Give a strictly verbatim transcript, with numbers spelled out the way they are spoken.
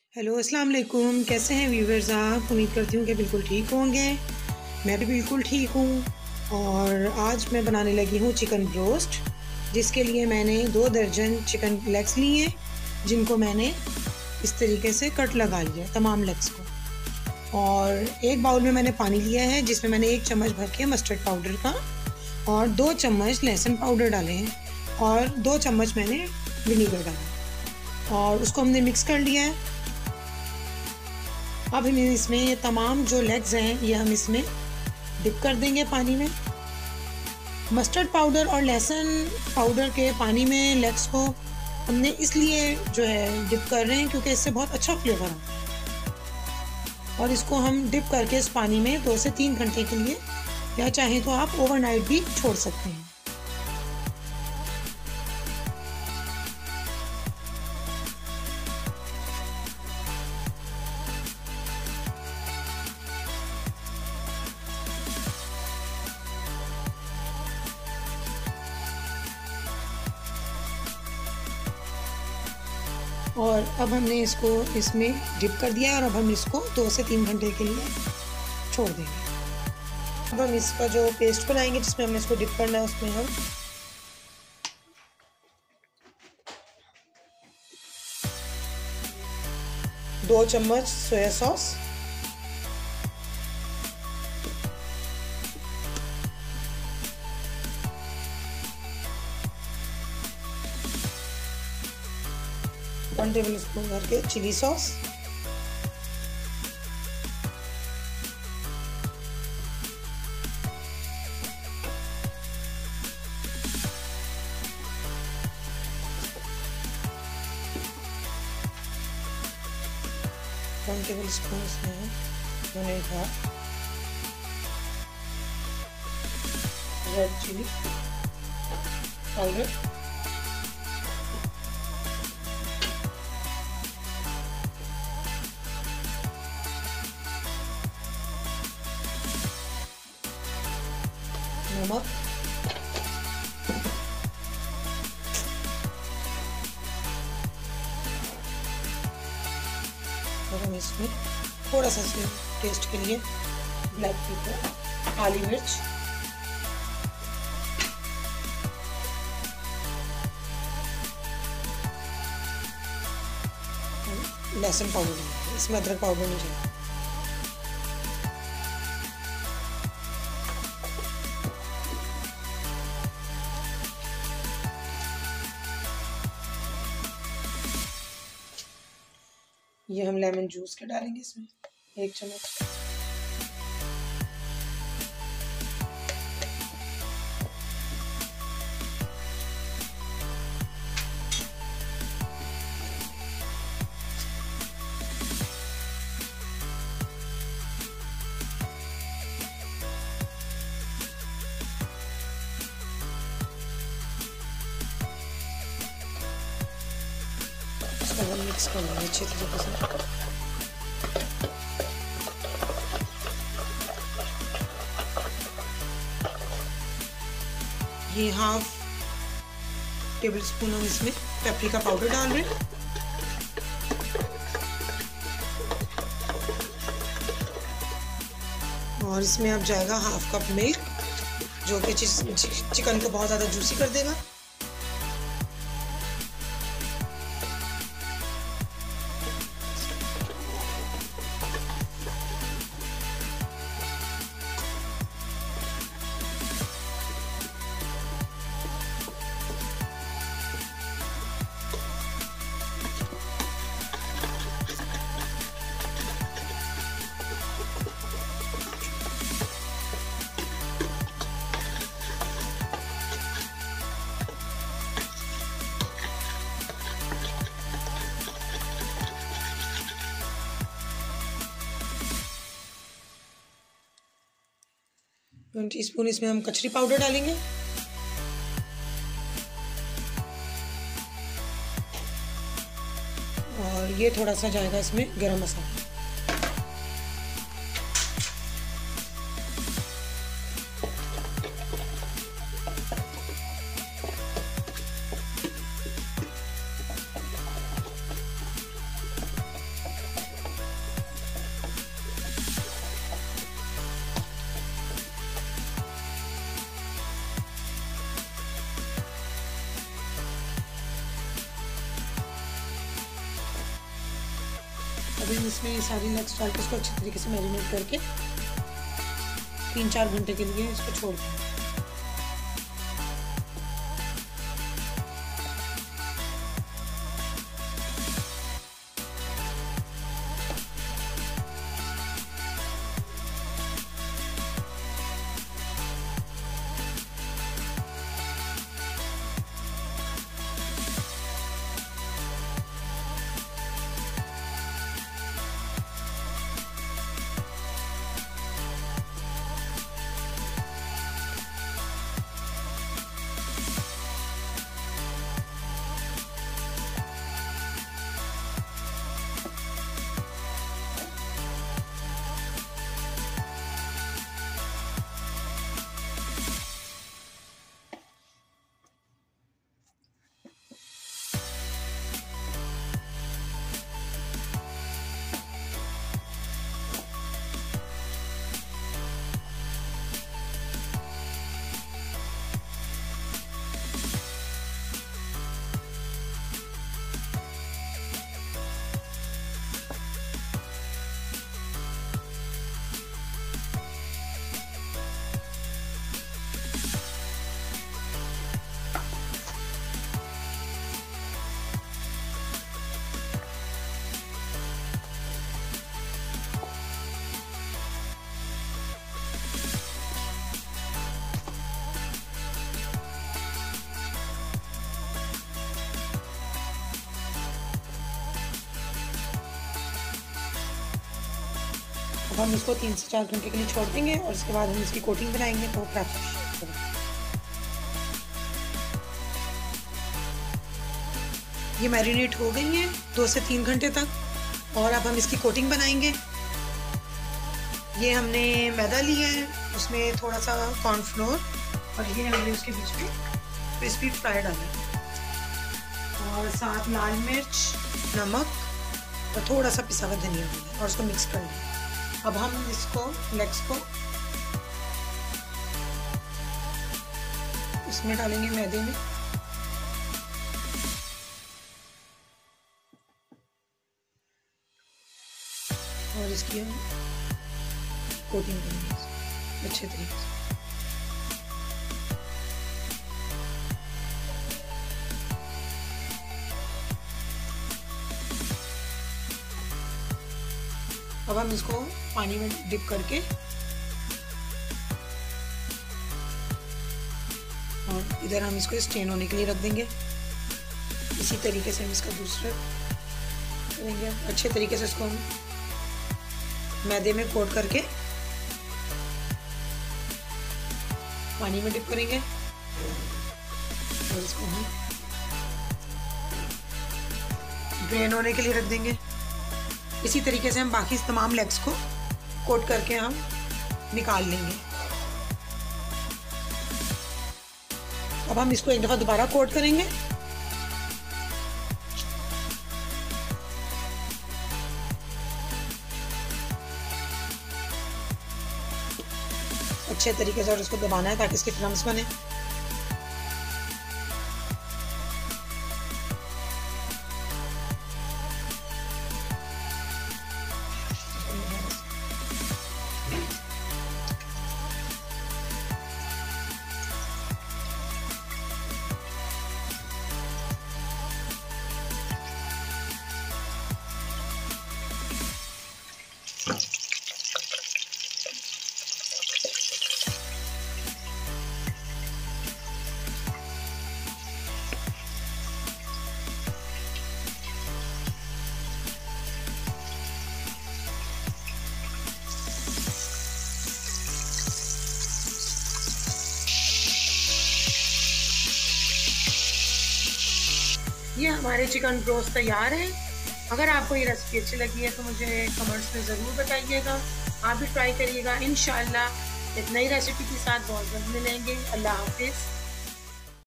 Hello अस्सलाम वालेकुम। कैसे हैं व्यूवर्स आप? उम्मीद करती हूँ कि बिल्कुल ठीक होंगे। मैं भी बिल्कुल ठीक हूँ। और आज मैं बनाने लगी हूँ चिकन ब्रोस्ट, जिसके लिए मैंने दो दर्जन चिकन लेग्स लिए हैं, जिनको मैंने इस तरीके से कट लगा लिया है तमाम लेग्स को। और एक बाउल में मैंने पानी लिया है, जिसमें मैंने एक चम्मच भर के मस्टर्ड पाउडर का और दो चम्मच लहसुन पाउडर डाले हैं और दो चम्मच मैंने विनीगर डाला और उसको हमने मिक्स कर लिया है। अब हम इसमें ये तमाम जो लेग्स हैं ये हम इसमें डिप कर देंगे पानी में। मस्टर्ड पाउडर और लहसुन पाउडर के पानी में लेग्स को हमने इसलिए जो है डिप कर रहे हैं क्योंकि इससे बहुत अच्छा फ्लेवर आता है। और इसको हम डिप करके इस पानी में दो से तीन घंटे के लिए, या चाहें तो आप ओवरनाइट भी छोड़ सकते हैं। और अब हमने इसको इसमें डिप कर दिया और अब हम इसको दो से तीन घंटे के लिए छोड़ देंगे। अब हम इसका जो पेस्ट बनाएंगे जिसमें हमने इसको डिप करना है, उसमें हम दो चम्मच soya sauce, one tablespoon भर के chilli sauce, one tablespoon इसमें विनेगर, रेड चिली पाउडर, नमक, और हम इसमें थोड़ा सा टेस्ट के लिए ब्लैक पेपर, काली मिर्च, लहसुन पाउडर, इसमें अदरक पाउडर नहीं चाहिए। ये हम लेमन जूस के डालेंगे इसमें एक चम्मच। इसको हम मिक्स कर लेंगे अच्छे तरीके से। ये हाफ टेबल स्पून हम इसमें पेपरिका पाउडर डाल रहे हैं और इसमें अब जाएगा हाफ कप मिल्क, जो कि चिकन को बहुत ज़्यादा जूसी कर देगा। वन टीस्पून इसमें हम कचरी पाउडर डालेंगे और ये थोड़ा सा जाएगा इसमें गरम मसाला। अभी हम इसमें ये सारी लेग्स डाल के इसको अच्छी तरीके से मैरिनेट करके तीन चार घंटे के लिए इसको छोड़ दें। अब हम इसको तीन से चार घंटे के लिए छोड़ देंगे और इसके बाद हम इसकी कोटिंग बनाएंगे तो प्राप्त। ये मैरिनेट हो गई है दो से तीन घंटे तक और अब हम इसकी कोटिंग बनाएंगे। ये हमने मैदा लिया है, उसमें थोड़ा सा कॉर्नफ्लोर और ये हमने उसके बीच में क्रिस्पी फ्राई डाला और साथ लाल मिर्च, नमक और थोड़ा सा पिसा हुआ धनिया और उसको मिक्स कर लें। अब हम इसको लेग्स को इसमें डालेंगे मैदे में और इसकी हम कोटिंग करेंगे अच्छे तरीके से। अब हम इसको पानी में डिप करके और इधर हम इसको स्टेन होने के लिए रख देंगे। इसी तरीके से हम इसका दूसरा करेंगे। अच्छे तरीके से इसको हम मैदे में कोट करके पानी में डिप करेंगे और इसको हम ड्रेन होने के लिए रख देंगे। इसी तरीके से हम बाकी तमाम लेग्स को कोट करके हम निकाल लेंगे। अब हम इसको एक दफ़ा दोबारा कोट करेंगे। अच्छे तरीके से और इसको दबाना है ताकि इसके क्रम्स बने। ये हमारे चिकन ब्रोस्ट तैयार है। अगर आपको ये रेसिपी अच्छी लगी है तो मुझे कमेंट्स में ज़रूर बताइएगा। आप भी ट्राई करिएगा। इंशाल्लाह एक नई रेसिपी के साथ बहुत जल्द मिलेंगे। अल्लाह हाफिज़।